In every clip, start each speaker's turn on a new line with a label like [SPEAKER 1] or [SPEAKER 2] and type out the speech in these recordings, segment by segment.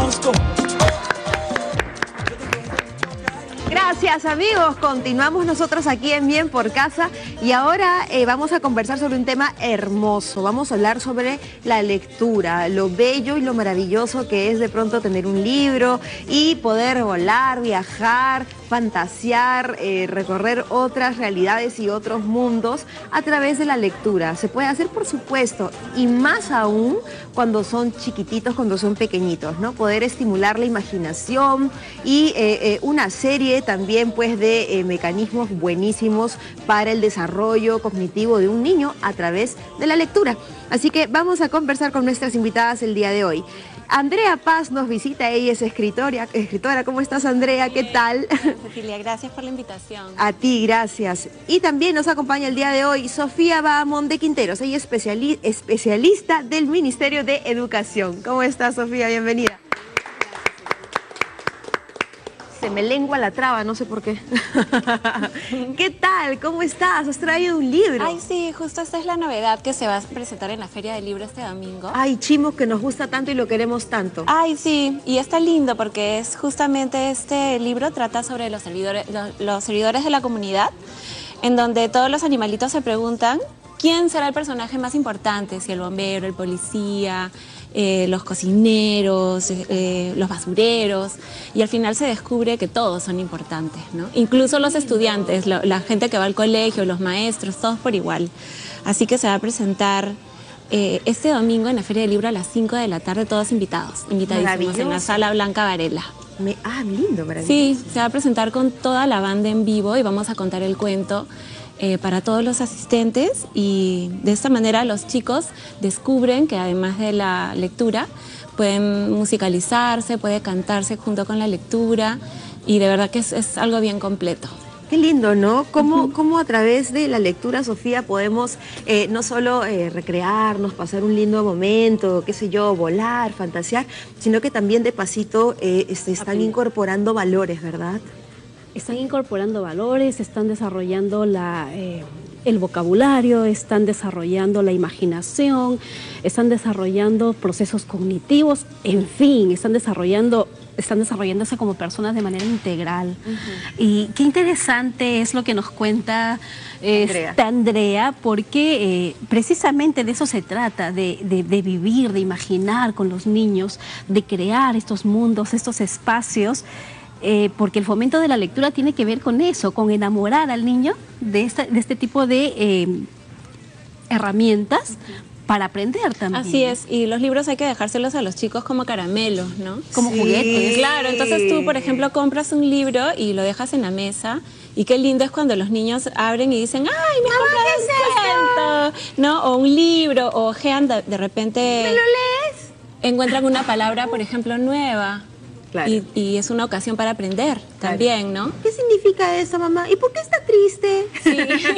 [SPEAKER 1] conozco.
[SPEAKER 2] Gracias, amigos, continuamos nosotros aquí en Bien por Casa y ahora vamos a conversar sobre un tema hermoso. Vamos a hablar sobre la lectura, lo bello y lo maravilloso que es de pronto tener un libro y poder volar, viajar, fantasear, recorrer otras realidades y otros mundos a través de la lectura. Se puede hacer, por supuesto, y más aún cuando son chiquititos, cuando son pequeñitos, ¿no? Poder estimular la imaginación y una serie también pues de mecanismos buenísimos para el desarrollo cognitivo de un niño a través de la lectura. Así que vamos a conversar con nuestras invitadas el día de hoy. Andrea Paz nos visita, ella es escritora. ¿Cómo estás, Andrea? ¿Qué tal?
[SPEAKER 3] Cecilia, gracias por la invitación.
[SPEAKER 2] A ti, gracias. Y también nos acompaña el día de hoy Sofía Bahamón de Quinteros, ella es especialista del Ministerio de Educación. ¿Cómo estás, Sofía? Bienvenida. Se me lengua la traba, no sé por qué. ¿Qué tal? ¿Cómo estás? ¿Has traído un libro?
[SPEAKER 3] Ay, sí, justo esta es la novedad que se va a presentar en la Feria del Libro este domingo.
[SPEAKER 2] Ay, Chimo, que nos gusta tanto y lo queremos tanto.
[SPEAKER 3] Ay, sí, y está lindo porque es justamente este libro trata sobre los servidores de la comunidad, en donde todos los animalitos se preguntan quién será el personaje más importante, si el bombero, el policía, los cocineros, los basureros, y al final se descubre que todos son importantes, ¿no? Incluso los estudiantes, la gente que va al colegio, los maestros, todos por igual. Así que se va a presentar este domingo en la Feria del Libro a las 5 de la tarde, todos invitadísimos en la Sala Blanca Varela.
[SPEAKER 2] Lindo, maravilloso.
[SPEAKER 3] Sí, se va a presentar con toda la banda en vivo y vamos a contar el cuento para todos los asistentes, y de esta manera los chicos descubren que además de la lectura pueden musicalizarse, puede cantarse junto con la lectura, y de verdad que es algo bien completo.
[SPEAKER 2] Qué lindo, ¿no? Cómo a través de la lectura, Sofía, podemos no solo recrearnos, pasar un lindo momento, qué sé yo, volar, fantasear, sino que también de pasito se están incorporando valores, ¿verdad?
[SPEAKER 4] Están incorporando valores, están desarrollando el vocabulario, están desarrollando la imaginación, están desarrollando procesos cognitivos, en fin, están desarrollándose como personas de manera integral. Y qué interesante es lo que nos cuenta Andrea, porque precisamente de eso se trata, de vivir, de imaginar con los niños, de crear estos mundos, estos espacios. Porque el fomento de la lectura tiene que ver con eso, con enamorar al niño de este tipo de herramientas para aprender también.
[SPEAKER 3] Así es, y los libros hay que dejárselos a los chicos como caramelos, ¿no?
[SPEAKER 4] Como juguetes.
[SPEAKER 3] Claro, entonces tú, por ejemplo, compras un libro y lo dejas en la mesa, y qué lindo es cuando los niños abren y dicen, ¡ay, me he comprado un cuento! ¿No? O un libro, o ojean de repente...
[SPEAKER 2] ¿Me lo lees?
[SPEAKER 3] Encuentran una palabra, por ejemplo, nueva.
[SPEAKER 2] Claro.
[SPEAKER 3] Y es una ocasión para aprender también, ¿no?
[SPEAKER 2] ¿Qué significa eso, mamá? ¿Y por qué está triste?
[SPEAKER 3] Sí.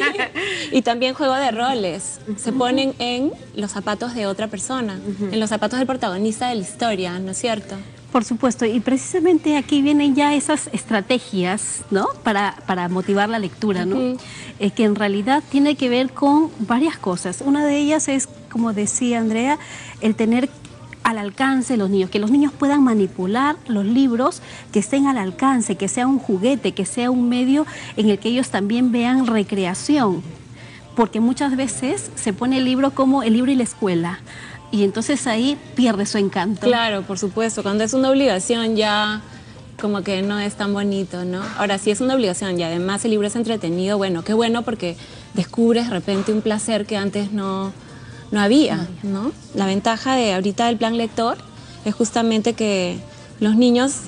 [SPEAKER 3] Y también juego de roles. Se ponen en los zapatos de otra persona, en los zapatos del protagonista de la historia, ¿no es cierto?
[SPEAKER 4] Por supuesto, y precisamente aquí vienen ya esas estrategias, ¿no? Para motivar la lectura, ¿no? Que en realidad tiene que ver con varias cosas. Una de ellas es, como decía Andrea, el tener al alcance los niños, que los niños puedan manipular los libros, que estén al alcance, que sea un juguete, que sea un medio en el que ellos también vean recreación, porque muchas veces se pone el libro como el libro y la escuela, y entonces ahí pierde su encanto.
[SPEAKER 3] Claro, por supuesto, cuando es una obligación ya como que no es tan bonito, ¿no? Ahora, si es una obligación y además el libro es entretenido, bueno, qué bueno, porque descubres de repente un placer que antes no había, ¿no? La ventaja de ahorita del plan lector es justamente que los niños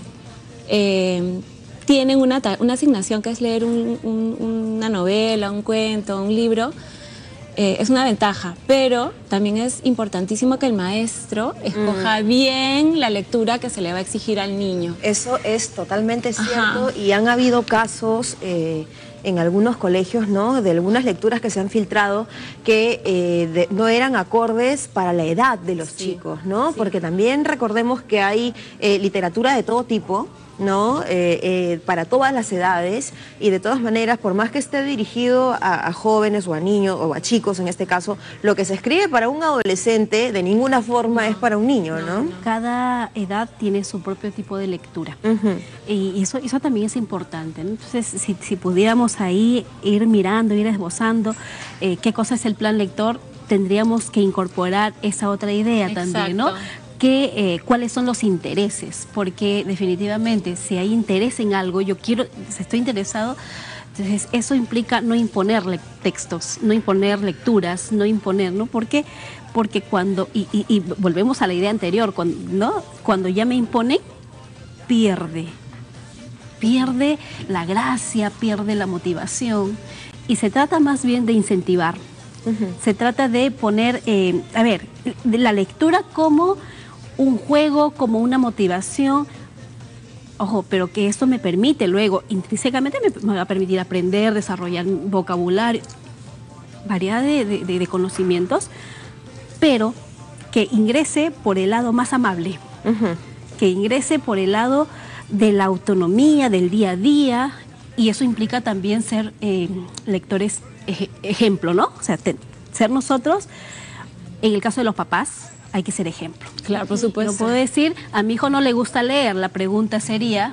[SPEAKER 3] tienen una asignación que es leer una novela, un cuento, un libro. Es una ventaja, pero también es importantísimo que el maestro escoja bien la lectura que se le va a exigir al niño.
[SPEAKER 2] Eso es totalmente cierto. Y han habido casos en algunos colegios, ¿no?, de algunas lecturas que se han filtrado que no eran acordes para la edad de los chicos, ¿no? Porque también recordemos que hay literatura de todo tipo, ¿no? Para todas las edades, y de todas maneras, por más que esté dirigido a jóvenes o a niños o a chicos en este caso, lo que se escribe para un adolescente de ninguna forma es para un niño, ¿no?
[SPEAKER 4] Cada edad tiene su propio tipo de lectura. Y eso también es importante, ¿no? Entonces, si pudiéramos ahí ir mirando, ir esbozando qué cosa es el plan lector, tendríamos que incorporar esa otra idea también, ¿no? Cuáles son los intereses, porque definitivamente si hay interés en algo, si estoy interesado, entonces eso implica no imponer textos, no imponer lecturas, no imponer, ¿no? ¿Por qué? Porque cuando, y volvemos a la idea anterior, cuando ya me impone, pierde la gracia, pierde la motivación, y se trata más bien de incentivar. Se trata de poner, de la lectura como un juego, como una motivación, ojo, pero que esto me permite luego, intrínsecamente me va a permitir aprender, desarrollar vocabulario, variedad de conocimientos, pero que ingrese por el lado más amable, que ingrese por el lado de la autonomía, del día a día, y eso implica también ser lectores ejemplo, ¿no? O sea, ser nosotros, en el caso de los papás, hay que ser ejemplo.
[SPEAKER 3] Claro, por supuesto.
[SPEAKER 4] No puedo decir, a mi hijo no le gusta leer. La pregunta sería,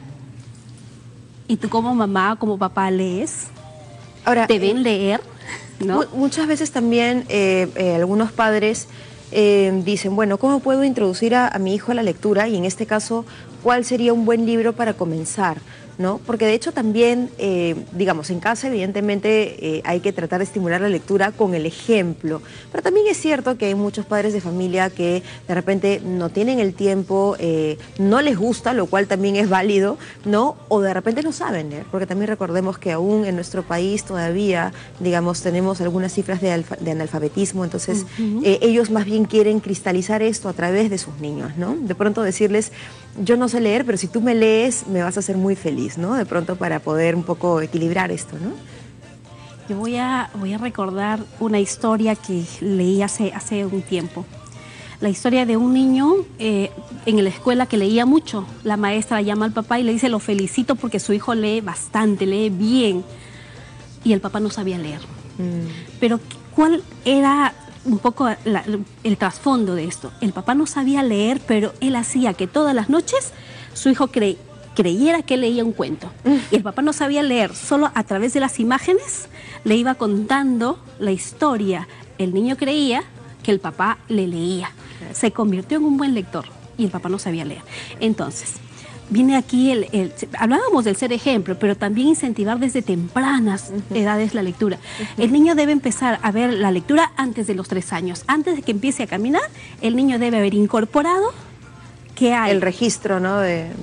[SPEAKER 4] ¿y tú como mamá, como papá lees?
[SPEAKER 2] Ahora,
[SPEAKER 4] ¿te ven leer? ¿No?
[SPEAKER 2] Muchas veces también algunos padres dicen, bueno, ¿cómo puedo introducir a mi hijo a la lectura? Y en este caso, ¿cuál sería un buen libro para comenzar? ¿No? Porque de hecho también, digamos, en casa evidentemente hay que tratar de estimular la lectura con el ejemplo, pero también es cierto que hay muchos padres de familia que de repente no tienen el tiempo, no les gusta, lo cual también es válido, ¿no? O de repente no saben leer, porque también recordemos que aún en nuestro país todavía, digamos, tenemos algunas cifras de analfabetismo, entonces ellos más bien quieren cristalizar esto a través de sus niños, ¿no? De pronto decirles, yo no sé leer, pero si tú me lees me vas a hacer muy feliz, ¿no? De pronto para poder un poco equilibrar esto, ¿no?
[SPEAKER 4] Yo voy a recordar una historia que leí hace un tiempo. La historia de un niño en la escuela que leía mucho. La maestra llama al papá y le dice, lo felicito porque su hijo lee bastante, lee bien. Y el papá no sabía leer. Pero ¿cuál era un poco el trasfondo de esto? El papá no sabía leer, pero él hacía que todas las noches su hijo creyera que leía un cuento. Y el papá no sabía leer, solo a través de las imágenes le iba contando la historia. El niño creía que el papá le leía. Se convirtió en un buen lector y el papá no sabía leer. Entonces, viene aquí hablábamos del ser ejemplo, pero también incentivar desde tempranas edades la lectura. El niño debe empezar a ver la lectura antes de los 3 años. Antes de que empiece a caminar, el niño debe haber incorporado que hay.
[SPEAKER 2] El registro, ¿no?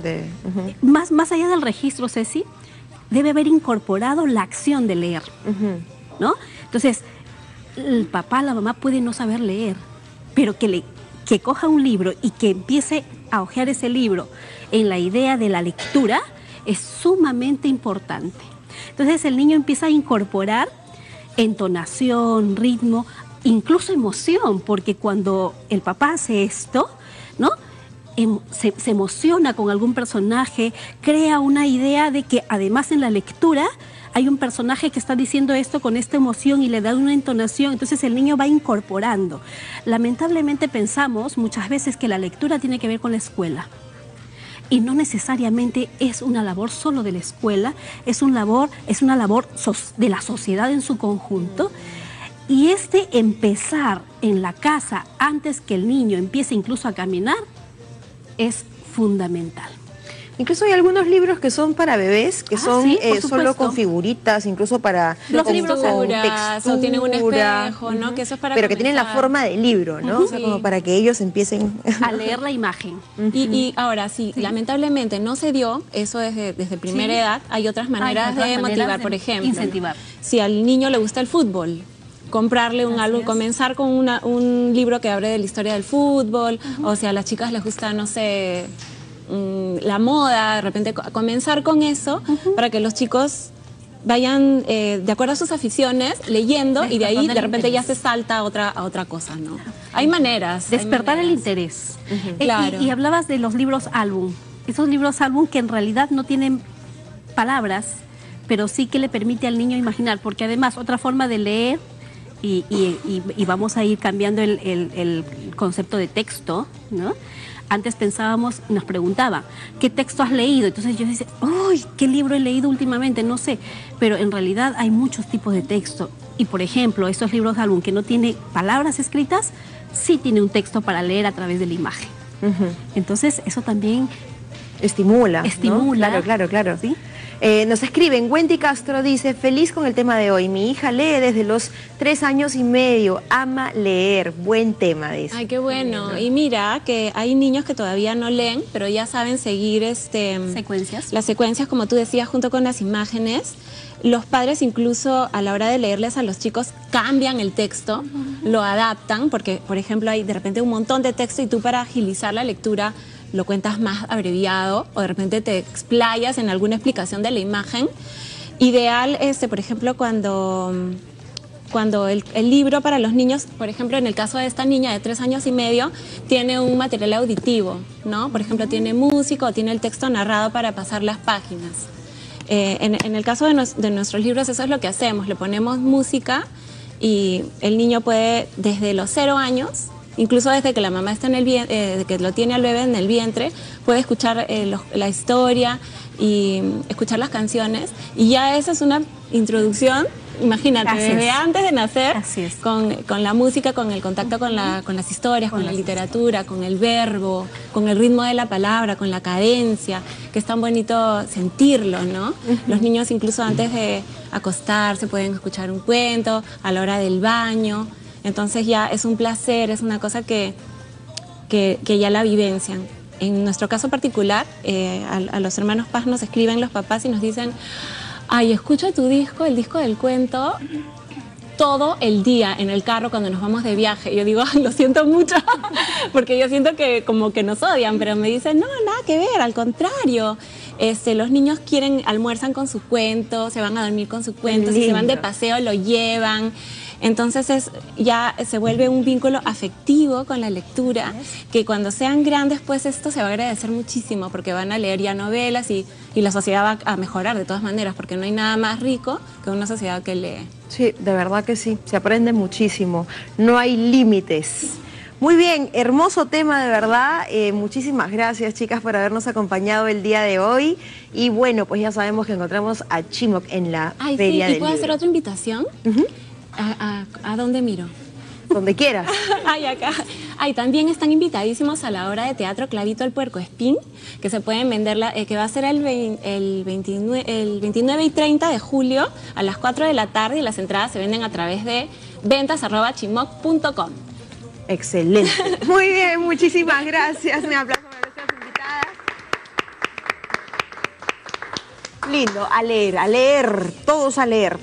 [SPEAKER 4] Más allá del registro, Ceci, debe haber incorporado la acción de leer, ¿no? Entonces, el papá, la mamá puede no saber leer, pero que coja un libro y que empiece a hojear ese libro en la idea de la lectura es sumamente importante. Entonces el niño empieza a incorporar entonación, ritmo, incluso emoción, porque cuando el papá hace esto, ¿no? Se emociona con algún personaje, crea una idea de que además en la lectura hay un personaje que está diciendo esto con esta emoción y le da una entonación, entonces el niño va incorporando. Lamentablemente pensamos muchas veces que la lectura tiene que ver con la escuela. Y no necesariamente es una labor solo de la escuela, es una labor de la sociedad en su conjunto. Y empezar en la casa antes que el niño empiece incluso a caminar es fundamental.
[SPEAKER 2] Incluso hay algunos libros que son para bebés, que son
[SPEAKER 4] sí,
[SPEAKER 2] solo con figuritas, incluso para
[SPEAKER 3] los libros o tienen un espejo, ¿no? Que eso es para
[SPEAKER 2] pero que tienen la forma de libro, ¿no? O sea, como para que ellos empiecen
[SPEAKER 4] a leer la imagen.
[SPEAKER 3] Y ahora, sí, lamentablemente no se dio eso desde primera edad. Hay otras maneras de motivar, por ejemplo.
[SPEAKER 4] Incentivar.
[SPEAKER 3] Si al niño le gusta el fútbol, comprarle un álbum, comenzar con un libro que hable de la historia del fútbol, o si a las chicas les gusta, no sé, la moda, de repente comenzar con eso para que los chicos vayan de acuerdo a sus aficiones leyendo y de ahí de repente ya se salta a otra cosa, ¿no? Hay maneras.
[SPEAKER 4] Despertar el interés.
[SPEAKER 3] Claro.
[SPEAKER 4] Y hablabas de los libros álbum. esos libros álbum que en realidad no tienen palabras, pero sí que le permite al niño imaginar, porque además otra forma de leer, y vamos a ir cambiando el concepto de texto, ¿no? Antes pensábamos, nos preguntaba, ¿qué texto has leído? Entonces yo decía, ¡uy! ¿Qué libro he leído últimamente? No sé, pero en realidad hay muchos tipos de texto. Y por ejemplo, estos libros álbum que no tiene palabras escritas, sí tiene un texto para leer a través de la imagen. Entonces eso también
[SPEAKER 2] estimula, ¿no? Claro.
[SPEAKER 4] ¿Sí?
[SPEAKER 2] Nos escriben, Wendy Castro dice, feliz con el tema de hoy. Mi hija lee desde los 3 años y medio, ama leer. Buen tema, dice.
[SPEAKER 3] Ay, qué bueno. Y mira que hay niños que todavía no leen, pero ya saben seguir
[SPEAKER 4] secuencias.
[SPEAKER 3] Las secuencias, como tú decías, junto con las imágenes. Los padres incluso a la hora de leerles a los chicos cambian el texto, lo adaptan, porque por ejemplo hay de repente un montón de texto y tú para agilizar la lectura lo cuentas más abreviado o de repente te explayas en alguna explicación de la imagen. Ideal, por ejemplo, cuando el libro para los niños, por ejemplo, en el caso de esta niña de 3 años y medio, tiene un material auditivo, ¿no? Por ejemplo, tiene música o tiene el texto narrado para pasar las páginas. En el caso de nuestros libros eso es lo que hacemos, le ponemos música y el niño puede desde los 0 años, incluso desde que la mamá está en el vientre, que lo tiene al bebé en el vientre, puede escuchar la historia y escuchar las canciones y ya esa es una introducción, imagínate, desde antes de nacer, con la música, con el contacto con las historias, con la literatura, con el verbo, con el ritmo de la palabra, con la cadencia, que es tan bonito sentirlo, ¿no? Los niños incluso antes de acostarse pueden escuchar un cuento, a la hora del baño, entonces ya es un placer, es una cosa que ya la vivencian. En nuestro caso particular, a los hermanos Paz nos escriben los papás y nos dicen, ay, escucho tu disco, el disco del cuento, todo el día en el carro cuando nos vamos de viaje. Yo digo, lo siento mucho, porque yo siento que como que nos odian, pero me dicen, no, nada que ver, al contrario. Los niños almuerzan con su cuento, se van a dormir con su cuento, si se van de paseo lo llevan. Entonces ya se vuelve un vínculo afectivo con la lectura, que cuando sean grandes pues esto se va a agradecer muchísimo porque van a leer ya novelas y la sociedad va a mejorar de todas maneras porque no hay nada más rico que una sociedad que lee.
[SPEAKER 2] Sí, de verdad que sí, se aprende muchísimo, no hay límites. Muy bien, hermoso tema de verdad, muchísimas gracias chicas por habernos acompañado el día de hoy y bueno, pues ya sabemos que encontramos a Chimoc en la Feria del Libro.
[SPEAKER 3] ¿Y puedo hacer otra invitación? ¿A dónde miro?
[SPEAKER 2] Donde quieras.
[SPEAKER 3] Ay, acá. Ay, también están invitadísimos a la obra de teatro Clavito el Puercoespín, que se pueden vender, que va a ser el 29 y 30 de julio a las 4 de la tarde y las entradas se venden a través de ventas@chimoc.com.
[SPEAKER 2] Excelente. Muy bien, muchísimas gracias. Un aplauso para nuestras invitadas. Lindo, a leer, todos a leer.